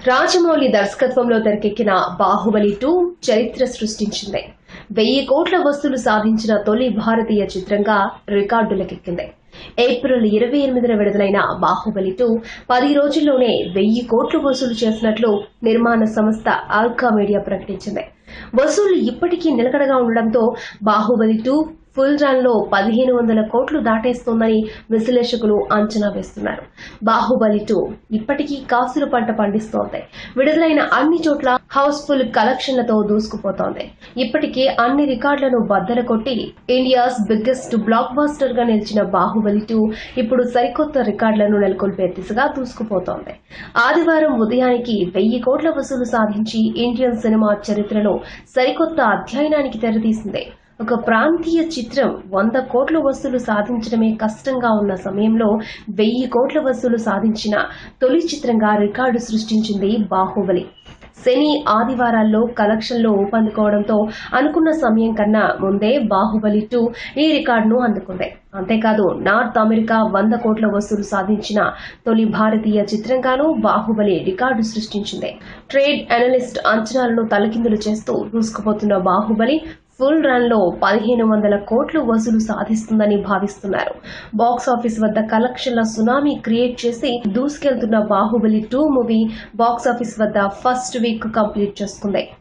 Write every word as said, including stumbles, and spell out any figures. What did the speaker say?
రాజమౌళి దర్శకత్వంలో తెరకెక్కిన బాహుబలి టూ చరిత్ర సృష్టించింది. వెయ్యి కోట్ల వసూలు సాధించిన తొలి భారతీయ చిత్రంగా రికార్డులకెక్కింది. ఏప్రిల్ ఇరవై ఎనిమిదిన విడుదలైన బాహుబలి టూ పది రోజుల్లోనే వెయ్యి కోట్లు వసూలు చేసినట్లు నిర్మాణ సంస్థ ఆల్కా మీడియా ప్రకటించింది. వసూలు ఇప్పటికీ నిలకడగా ఉండడంతో బాహుబలి టూ ఫుల్ రన్ లో పదిహేను వందల కోట్లు దాటేస్తోందని విశ్లేషకులు అంచనా వేస్తున్నారు. బాహుబలి టూ ఇప్పటికీ కాసుల పంట పండిస్తోంది. విడుదలైన అన్ని చోట్ల హౌస్ఫుల్ కలెక్షన్లతో దూసుకుపోతోంది. ఇప్పటికే అన్ని రికార్డులను బద్దలు కొట్టి ఇండియాస్ బిగ్గెస్ట్ బ్లాక్ బస్టర్ గా నిలిచిన బాహుబలి టూ ఇప్పుడు సరికొత్త రికార్డులను నెలకొల్పే దిశగా దూసుకుపోతోంది. ఆదివారం ఉదయానికి వెయ్యి కోట్ల వసూలు సాధించి ఇండియన్ సినిమా చరిత్రలో సరికొత్త అధ్యయనానికి తెరతీసింది. ఒక ప్రాంతీయ చిత్రం వంద కోట్ల వసూలు సాధించడమే కష్టంగా ఉన్న సమయంలో వెయ్యి కోట్ల వసూలు సాధించిన తొలి చిత్రంగా రికార్డు సృష్టించింది బాహుబలి. శని ఆదివారాల్లో కలెక్షన్లో ఊపందుకోవడంతో అనుకున్న సమయం కన్నా ముందే బాహుబలి టూ ఈ రికార్డును అందుకుంది. అంతేకాదు నార్త్ అమెరికా వంద కోట్ల వసూలు సాధించిన తొలి భారతీయ చిత్రంగానూ బాహుబలి రికార్డు సృష్టించింది. ట్రేడ్ అనలిస్ట్ అంచనాలను తలకిందులు చేస్తూ దూసుకుపోతున్న బాహుబలి ఫుల్ రన్ లో పదిహేను వందల కోట్లు వసూలు సాధిస్తుందని భావిస్తున్నారు. బాక్సాఫీస్ వద్ద కలెక్షన్ల సునామీ క్రియేట్ చేసి దూసుకెళ్తున్న బాహుబలి టూ మూవీ బాక్సాఫీస్ వద్ద ఫస్ట్ వీక్ కంప్లీట్ చేసుకుంది.